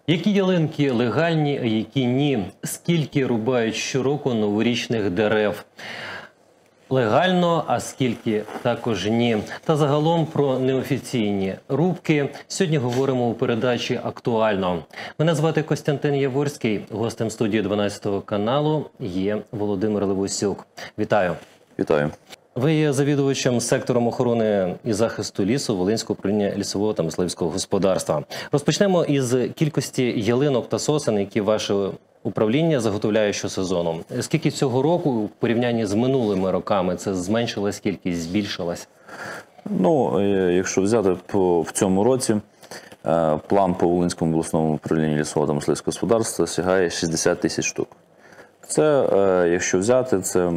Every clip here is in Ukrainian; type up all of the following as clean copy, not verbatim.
Які ялинки легальні, а які ні? Скільки рубають щороку новорічних дерев? Легально, а скільки також ні. Та загалом про неофіційні рубки. Сьогодні говоримо у передачі «Актуально». Мене звати Костянтин Яворський. Гостем студії 12 каналу є Володимир Левусюк. Вітаю. Вітаю. Ви є завідувачем сектором охорони і захисту лісу Волинського управління лісового та мисливського господарства. Розпочнемо із кількості ялинок та сосен, які ваше управління заготовляє щосезону. Скільки цього року у порівнянні з минулими роками це зменшилась кількість, збільшилась? Ну, якщо взяти в цьому році, план по Волинському обласному управлінню лісового та мисливського господарства сягає 60 тисяч штук. Це, якщо взяти, це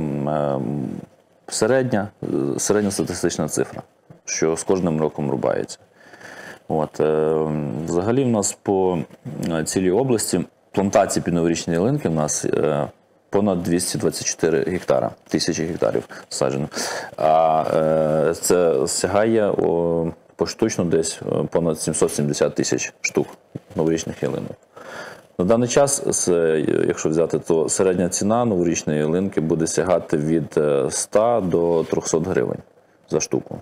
середньостатистична цифра, що з кожним роком рубається. Взагалі в нас по цілій області плантації під новорічні ялинки в нас понад 224 гектара, тисячі гектарів саджено. А це сягає поштучно десь понад 770 тисяч штук новорічних ялинок. На даний час, якщо взяти, то середня ціна новорічної ялинки буде сягати від 100 до 300 гривень за штуку.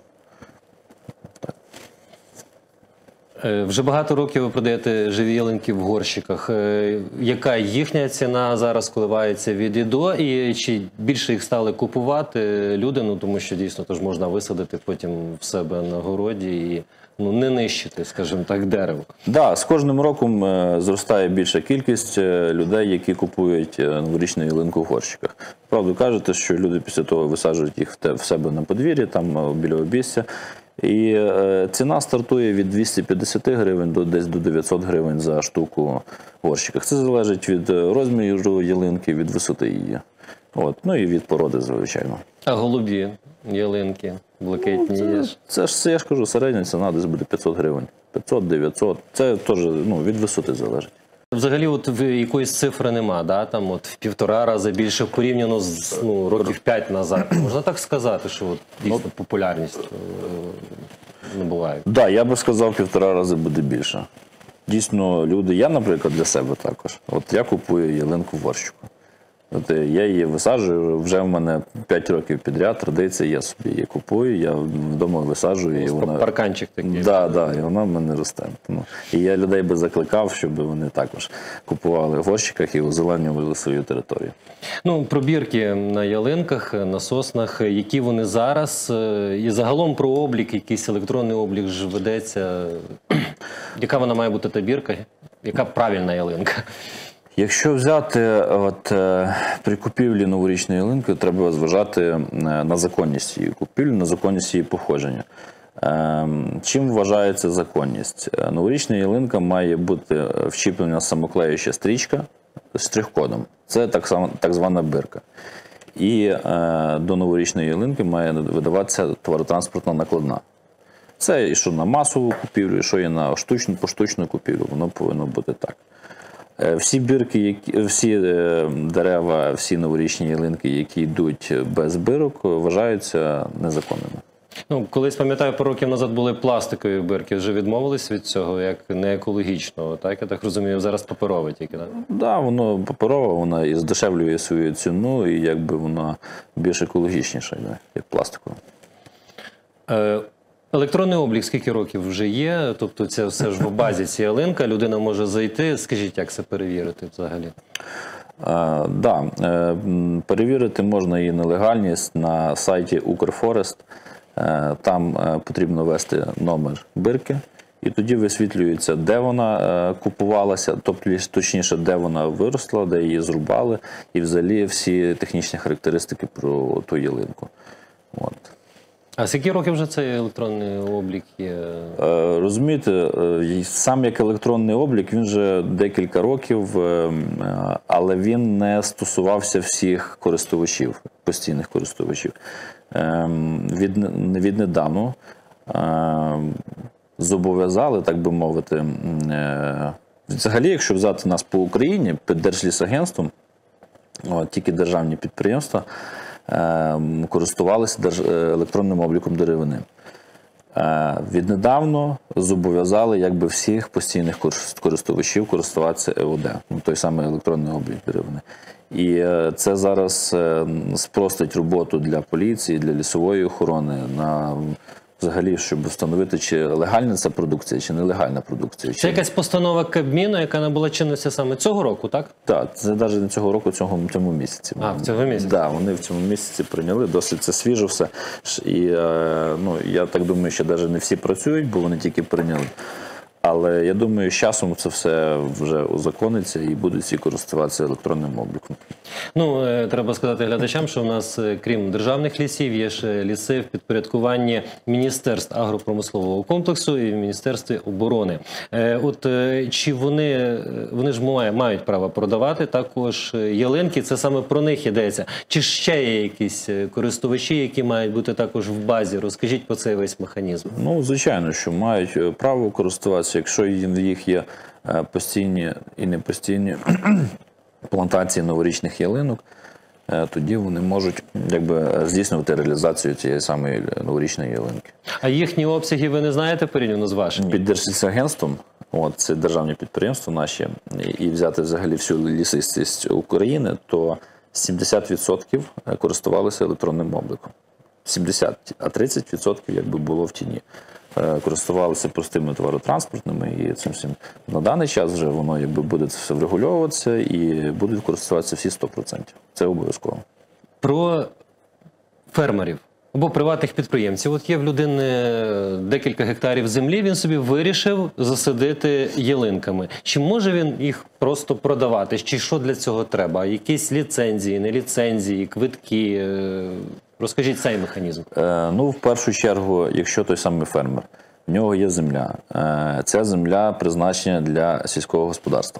Вже багато років ви продаєте живі ялинки в горщиках. Яка їхня ціна зараз коливається від і до? І чи більше їх стали купувати люди? Ну, тому що дійсно тож можна висадити потім в себе на городі і не нищити, скажімо так, дерево. Так, з кожним роком зростає більша кількість людей, які купують новорічну ялинку в горщиках. Правду кажете, що люди після того висаджують їх в себе на подвір'ї, там біля обійстя. І ціна стартує від 250 гривень до десь до 900 гривень за штуку в горщиках. Це залежить від розміру ялинки, від висоти її. Ну і від породи, звичайно. А голубі ялинки, блакитні є ж? Це ж, я ж кажу, середня ціна десь буде 500 гривень. 500-900. Це теж від висоти залежить. Взагалі, от якоїсь цифри нема, да? Там от в 1,5 рази більше порівняно з років 5 назад. Можна так сказати, що от, дійсно популярність набуває? Так, я би сказав, 1,5 рази буде більше. Дійсно, люди, я, наприклад, для себе також. От я купую ялинку в горщику. Я її висаджую, вже в мене 5 років підряд, традиція, я собі її купую, я вдома висаджую. І вона... Парканчик такий. Так, і вона в мене росте. І я людей би закликав, щоб вони також купували в горщиках і озеленювали свою територію. Пробірки на ялинках, на соснах, які вони зараз, і загалом про облік, якийсь електронний облік ж ведеться. Яка вона має бути та бірка? Яка правильна ялинка? Якщо взяти при купівлі новорічної ялинки, треба зважати на законність її купівлі, на законність її походження. Чим вважається законність? Новорічна ялинка має бути вчіплена самоклеюча стрічка з штрих-кодом. Це так звана бирка. І до новорічної ялинки має видаватися товаротранспортна накладна. Це і що на масову купівлю, і що і на поштучну купівлю. Воно повинно бути так. Всі бірки, всі дерева, всі новорічні ялинки, які йдуть без бирок, вважаються незаконними. Колись, пам'ятаю, пару років назад були пластикові бирки, вже відмовились від цього, як не екологічного, так? Я так розумію, зараз паперове тільки, так? Так, воно паперове, вона і здешевлює свою ціну, і якби вона більш екологічніша, як пластикова. Електронний облік скільки років вже є? Тобто це все ж в базі ця ялинка, людина може зайти. Скажіть, як це перевірити взагалі? Так, перевірити можна її нелегальність на сайті Укрфорест. Там потрібно ввести номер бирки, і тоді висвітлюється, де вона купувалася, тобто, точніше, де вона виросла, де її зрубали, і взагалі всі технічні характеристики про ту ялинку. А скільки років вже цей електронний облік є? Розумієте, сам як електронний облік, він вже декілька років, але він не стосувався всіх користувачів, постійних користувачів. Віднедавна зобов'язали, так би мовити, взагалі, якщо взяти нас по Україні, під Держлісагентством, тільки державні підприємства користувалися електронним обліком деревини. Віднедавно зобов'язали якби всіх постійних користувачів користуватися ЕОД, ну, той самий електронний облік деревини. І це зараз спростить роботу для поліції, для лісової охорони, взагалі, щоб встановити, чи легальна ця продукція, чи нелегальна продукція. Це якась постанова Кабміну, яка набула чинності саме цього року, так? Так, це навіть не цього року, цьому місяці. В цього місяці? Так, вони в цьому місяці прийняли, досить це свіжо все. І я так думаю, що навіть не всі працюють, бо вони тільки прийняли. Але я думаю, з часом це все вже узакониться і будуть всі користуватися електронним обліком. Ну, треба сказати глядачам, що в нас, крім державних лісів, є ще ліси в підпорядкуванні Міністерств агропромислового комплексу і в Міністерстві оборони. Чи вони ж мають право продавати також ялинки, це саме про них йдеться. Чи ще є якісь користувачі, які мають бути також в базі? Розкажіть про цей весь механізм. Ну, звичайно, що мають право користуватися, якщо в їх є постійні і непостійні плантації новорічних ялинок, тоді вони можуть здійснювати реалізацію цієї самої новорічної ялинки. А їхні обсяги ви не знаєте порівняно з вашими? Під Держлісагентством, це державні підприємства наші, і взяти взагалі всю лісистість України, то 70% користувалися електронним обліком. 70%, а 30% було в тіні. Користувалися простими товаротранспортними і цим всім. На даний час вже воно буде все врегульовуватися і будуть користуватися всі 100%. Це обов'язково. Про фермерів або приватних підприємців. От є в людини декілька гектарів землі, він собі вирішив засадити ялинками. Чи може він їх просто продавати? Чи що для цього треба? Якісь ліцензії, не ліцензії, квитки? Розкажіть цей механізм. В першу чергу, якщо той самий фермер, в нього є земля. Ця земля призначена для сільського господарства.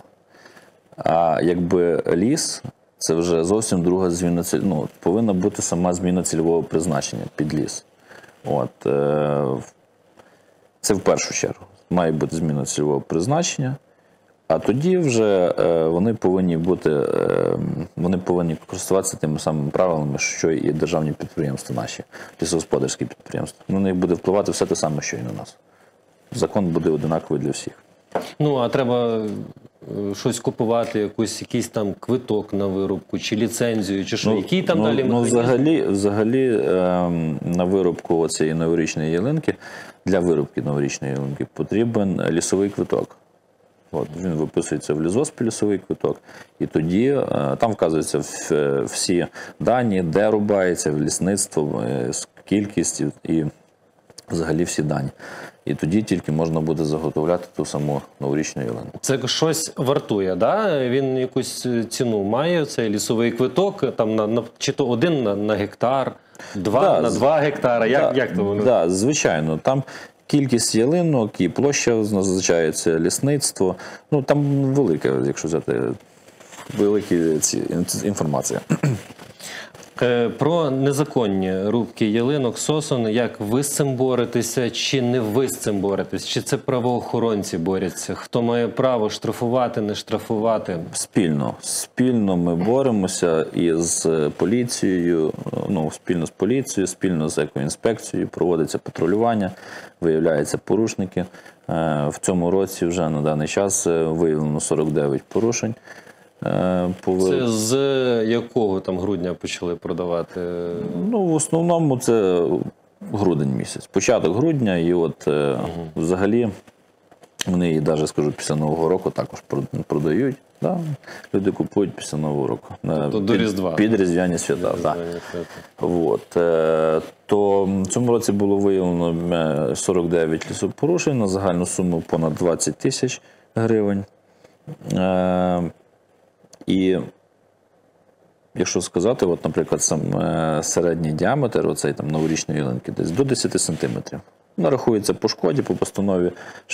А ліс, це вже зовсім друга зміна, повинна бути сама зміна цільового призначення під ліс. Це в першу чергу. Має бути зміна цільового призначення. А тоді вже вони повинні користуватися тими самими правилами, що і державні підприємства наші, лісогосподарські підприємства. На них буде впливати все те саме, що і на нас. Закон буде одинаковий для всіх. А треба щось купувати, якийсь там квиток на вирубку, чи ліцензію, чи що? Який там далі механізм? Взагалі на вирубку цієї новорічної ялинки, для вирубки новорічної ялинки потрібен лісовий квиток. Він виписується в лісгоспі, лісовий квиток, і тоді там вказуються всі дані, де рубається, лісництво, кількість і взагалі всі дані. І тоді тільки можна буде заготовляти ту саму новорічну ялинку. Це щось вартує, да? Він якусь ціну має, цей лісовий квиток, там чи то один на гектар, на 2 гектара, як то воно? Так, звичайно, там кількість ялинок і площа назначається, лісництво. Там велика, якщо взяти, велика інформація. Про незаконні рубки ялинок, сосон, як ви з цим боретеся, чи не ви з цим боретесь? Чи це правоохоронці борються? Хто має право штрафувати, не штрафувати? Спільно ми боремося із поліцією, спільно з екоінспекцією, проводиться патрулювання, виявляються порушники. В цьому році вже на даний час виявлено 49 порушень. Це з якого там грудня почали продавати? В основному це грудень місяць. Початок грудня, і взагалі вони її, навіть скажу, після Нового року також продають. Да? Люди купують після Нового року. До Різдва. Під Різдвяні свята. То в цьому році було виявлено 49 лісопорушень на загальну суму понад 20 тисяч гривень. І якщо сказати, наприклад, середній діаметр новорічної ялинки десь до 10 сантиметрів. Нарахується по шкоді, по постанові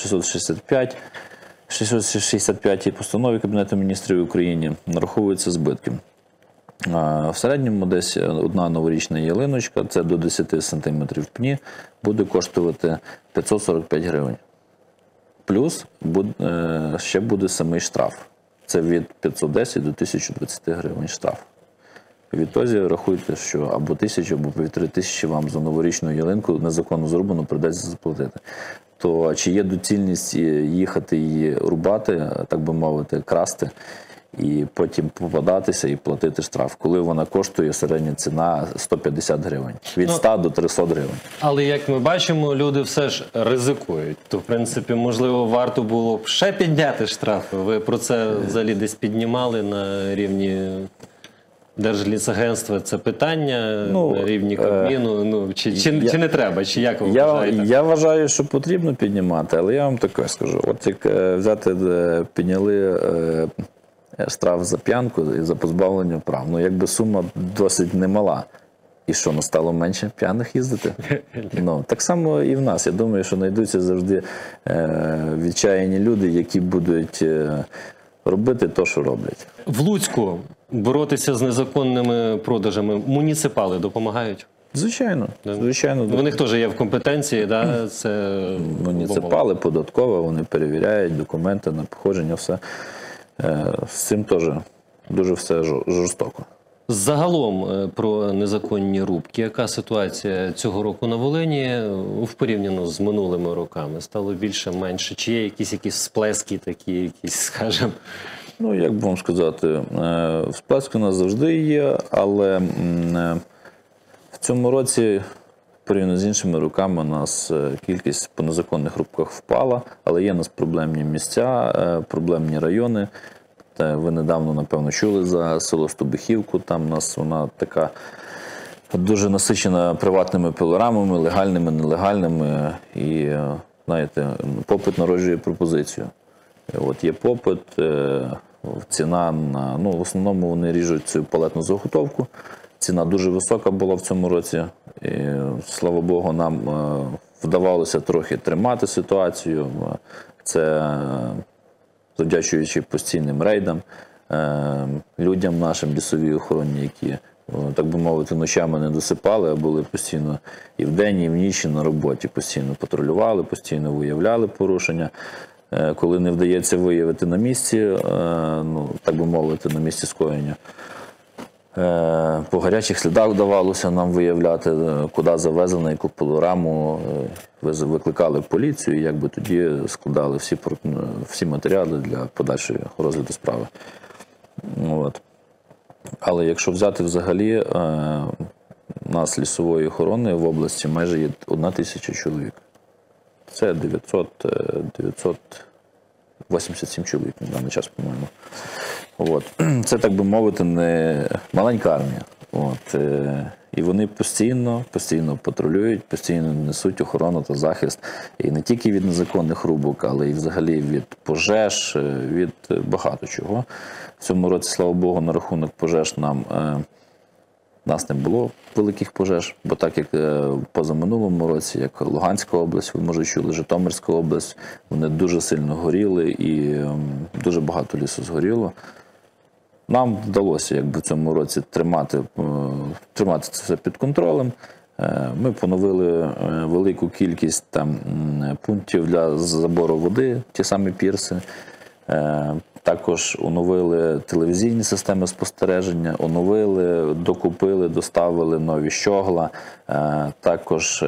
665 постанові Кабінету міністрів України, нараховуються збитки. В середньому десь одна новорічна ялиночка, це до 10 сантиметрів пні, буде коштувати 545 гривень. Плюс ще буде самий штраф. Це від 510 до 1020 гривень штраф. Відтоді рахуйте, що або 1000, або 1500 вам за новорічну ялинку незаконно зроблену придеться заплатити. То чи є доцільність їхати її рубати, так би мовити, красти, і потім попадатися і платити штраф, коли вона коштує середня ціна 150 гривень, від 100 до 300 гривень. Але, як ми бачимо, люди все ж ризикують. То, в принципі, можливо, варто було б ще підняти штрафи. Ви про це взагалі десь піднімали на рівні Держлісагентства це питання, на рівні Кабміну? Чи не треба? Чи як ви вважаєте? Я вважаю, що потрібно піднімати, але я вам таке скажу. От як взяти, підняли штраф за п'янку і за позбавлення прав. Ну, якби сума досить немала. І що, стало менше п'яних їздити? Так само і в нас. Я думаю, що знайдуться завжди відчаяні люди, які будуть робити те, що роблять. В Луцьку боротися з незаконними продажами муніципали допомагають? Звичайно. Звичайно. У них теж є в компетенції, да? Це муніципали, податкова, вони перевіряють документи на походження, все. З цим теж дуже все жорстоко. Загалом про незаконні рубки. Яка ситуація цього року на Волині в порівняно з минулими роками? Стало більше, менше? Чи є якісь сплески такі, якісь, скажімо? Як би вам сказати, сплески у нас завжди є, але в цьому році, порівняно з іншими роками, у нас кількість по незаконних рубках впала, але є у нас проблемні місця, проблемні райони. Ви недавно, напевно, чули за село Стобихівку, там у нас вона така дуже насичена приватними пилорамами, легальними, нелегальними, і, знаєте, попит народжує пропозицію. От є попит, ціна на, в основному вони ріжуть цю палетну заготовку, ціна дуже висока була в цьому році, і, слава Богу, нам вдавалося трохи тримати ситуацію, це завдячуючи постійним рейдам, людям нашим лісовій охороні, які, так би мовити, ночами не досипали, а були постійно і вдень, і вночі на роботі, постійно патрулювали, постійно виявляли порушення. Коли не вдається виявити на місці, так би мовити, на місці скоєння, по гарячих слідах вдавалося нам виявляти, куди завезено, яку пилораму, викликали поліцію, і якби тоді складали всі матеріали для подальшого розгляду справи. От. Але якщо взяти взагалі, у нас лісової охорони в області майже є 1000 чоловік. Це 987 чоловік на даний час, по-моєму. От. Це, так би мовити, не маленька армія. От. І вони постійно патрулюють, постійно несуть охорону та захист. І не тільки від незаконних рубок, але і взагалі від пожеж, від багато чого. В цьому році, слава Богу, на рахунок пожеж нас не було великих пожеж, бо так як позаминулому році, як Луганська область, ви, може, чули, Житомирська область, вони дуже сильно горіли і дуже багато лісу згоріло. Нам вдалося в цьому році тримати це все під контролем. Ми поновили велику кількість пунктів для забору води, ті самі пірси. Також оновили телевізійні системи спостереження, докупили, доставили нові щогла. Також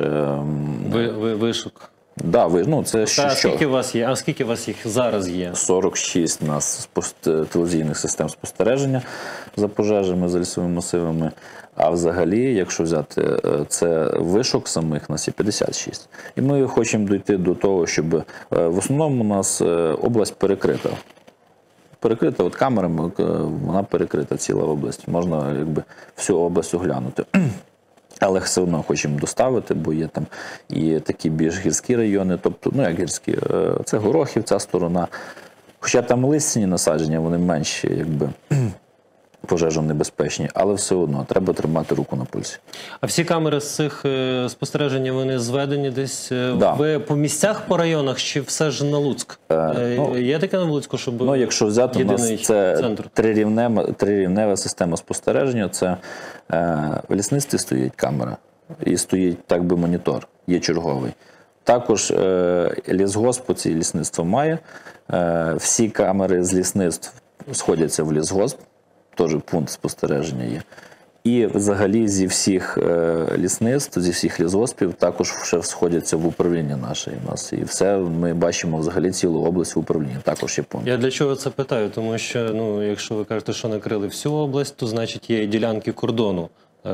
вишук. Да, це скільки у вас є? А скільки у вас їх зараз є? 46 у нас телевізійних систем спостереження за пожежами, за лісовими масивами. А взагалі, якщо взяти це вишок самих, у нас є 56. І ми хочемо дійти до того, щоб в основному у нас область перекрита. Перекрита камерами, вона перекрита, ціла область. Можна всю область оглянути. Але все одно хочемо доставити, бо є там і такі більш гірські райони, тобто, як гірські, це Горохів, ця сторона. Хоча там листяні насадження, вони менші, пожежонебезпечні, але все одно треба тримати руку на пульсі. А всі камери з цих спостережень, вони зведені десь? Да. Ви по місцях, по районах, чи все ж на Луцьк? Є таке на Луцьку, щоб якщо взяти, у нас це трирівнева система спостереження, це в лісництві стоїть камера і стоїть, монітор, є черговий. Також лісгосп, ці лісництво має, всі камери з лісництв сходяться в лісгосп, теж пункт спостереження є. І взагалі зі всіх лісництв, зі всіх лісгоспів також ще сходяться в управління наше. У нас і все ми бачимо взагалі цілу область в управлінні. Також є пункт. Я для чого це питаю? Тому що, ну, якщо ви кажете, що накрили всю область, то значить є і ділянки кордону.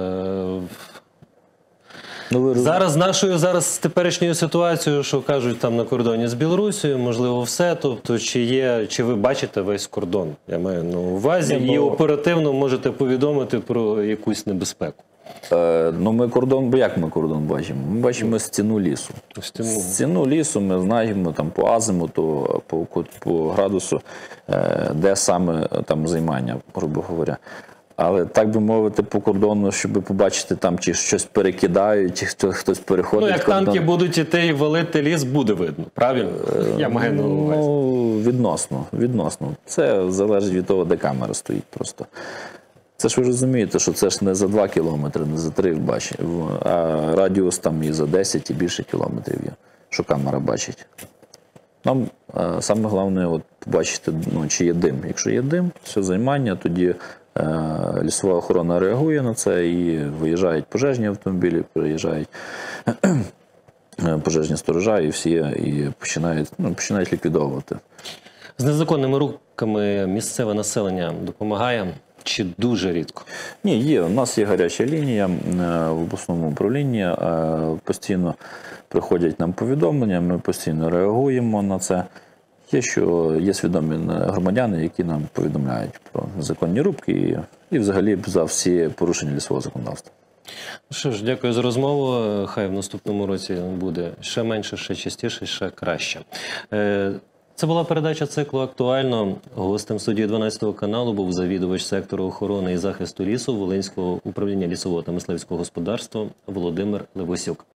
Ну, ви Зараз з теперішньою ситуацією, що кажуть там на кордоні з Білорусією, можливо, все. Тобто, чи ви бачите весь кордон? Я маю на увазі, і оперативно можете повідомити про якусь небезпеку. Ну, ми кордон, бо як ми кордон бачимо? Ми бачимо стіну лісу. Стіну лісу ми знаємо там по азимуту, по градусу, де саме там займання, грубо говоря. Але, так би мовити, по кордону, щоб побачити там, чи щось перекидають, чи хтось переходить. Ну, як кордон. танки будуть іти і валити ліс, буде видно, правильно? Я маю на увазі. Ну, відносно. Це залежить від того, де камера стоїть просто. Це ж ви розумієте, що це ж не за 2 кілометри, не за 3, а радіус там і за 10, і більше кілометрів є, що камера бачить. Нам саме головне от, побачити, ну, чи є дим. Якщо є дим, все займання, тоді лісова охорона реагує на це і виїжджають пожежні автомобілі, приїжджають пожежні сторожа і всі і починають ліквідовувати. З незаконними рухами місцеве населення допомагає чи дуже рідко? Ні, є. У нас є гаряча лінія в обласному управлінні. Постійно приходять нам повідомлення, ми постійно реагуємо на це. Є свідомі громадяни, які нам повідомляють про незаконні рубки і взагалі за всі порушення лісового законодавства. Що ж, дякую за розмову. Хай в наступному році буде ще менше, ще частіше, ще краще. Це була передача циклу «Актуально». Гостем студії 12 каналу був завідувач сектору охорони і захисту лісу Волинського управління лісового та мисливського господарства Володимир Левосюк.